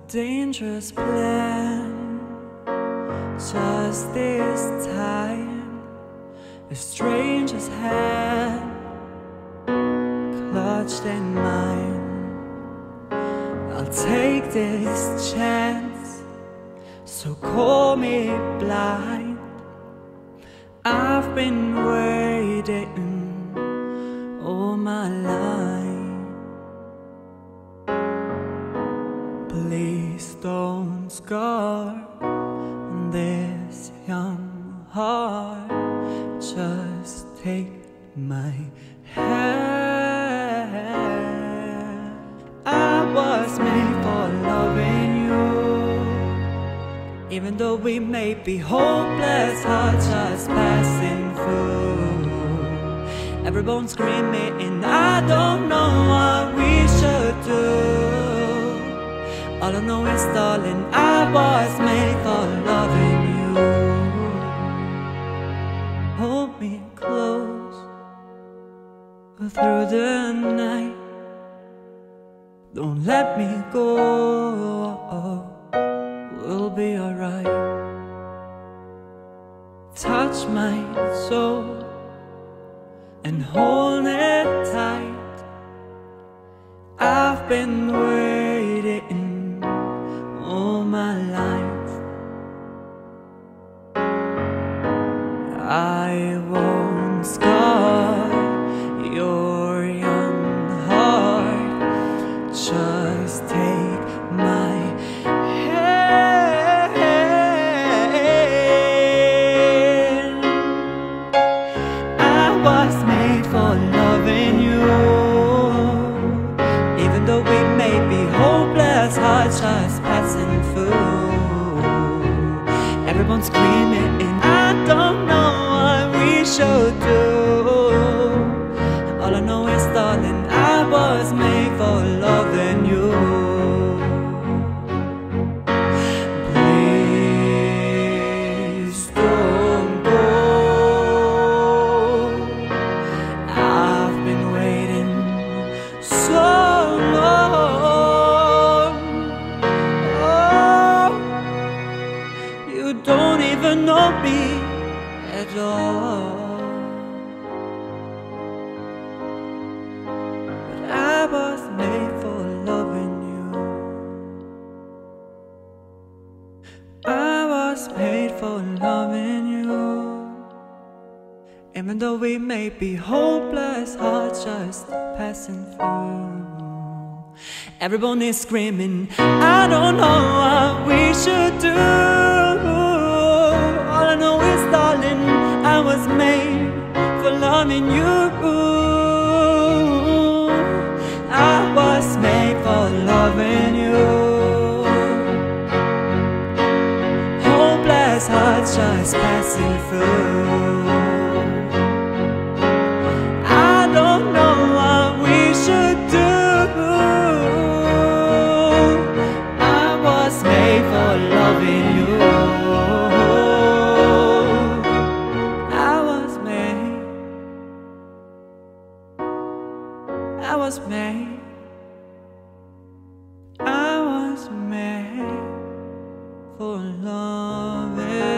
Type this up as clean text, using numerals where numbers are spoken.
dangerous plan. Just this time, a stranger's hand clutched in mine. I'll take this chance, so call me blind. I've been waiting all my life. Please don't scar this young heart. Just take my hand. I was made for loving you, even though we may be hopeless, hearts just passing through. Every bone screaming, and I don't know what we should do. All I know is, darling, I was made for loving you. Hold me close through the night. Don't let me go. We'll be alright. Touch my soul and hold it tight. I've been waiting all my life. I won't scar your young heart. Just take my hand. I was made for loving you, even though we may be hopeless, hearts just passing through. Everyone's screaming, and I don't know what we should do. All I know is, darling, I was made for loving you. Please don't go. I've been waiting so long. Oh, you don't even know me at all. But I was made for loving you. I was made for loving you, even though we may be hopeless, hearts just passing through. Everyone is screaming, I don't know what we should do. All I know is, darling, I was made for loving you. I was made for loving you. Hopeless hearts just passing through. I don't know what we should do. I was made for loving you. I was made I was made for loving